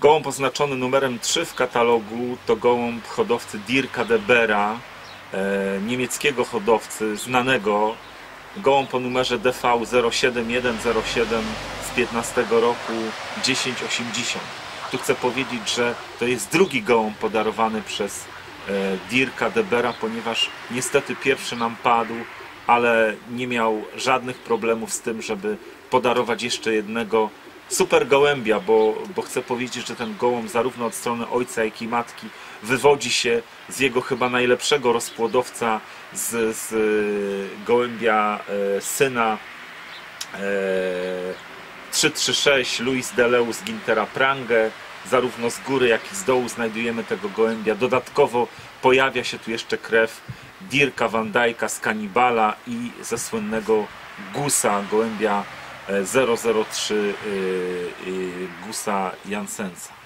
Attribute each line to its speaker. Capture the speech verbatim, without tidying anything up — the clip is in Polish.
Speaker 1: Gołąb oznaczony numerem trzy w katalogu to gołąb hodowcy Dirka de Bera, e, niemieckiego hodowcy, znanego. Gołąb o numerze D V zero siedem jeden zero siedem z piętnastego roku, dziesięć osiemdziesiąt. Tu chcę powiedzieć, że to jest drugi gołąb podarowany przez e, Dirka de Bera, ponieważ niestety pierwszy nam padł, ale nie miał żadnych problemów z tym, żeby podarować jeszcze jednego super gołębia, bo, bo chcę powiedzieć, że ten gołąb zarówno od strony ojca, jak i matki wywodzi się z jego chyba najlepszego rozpłodowca, z, z gołębia e, syna e, trzy trzy sześć Louis Deleuze Gintera Prange. Zarówno z góry, jak i z dołu znajdujemy tego gołębia. Dodatkowo pojawia się tu jeszcze krew Dirka van Dijk'a z Kanibala i ze słynnego Gusa, gołębia zero zero trzy Gusa Jansensa.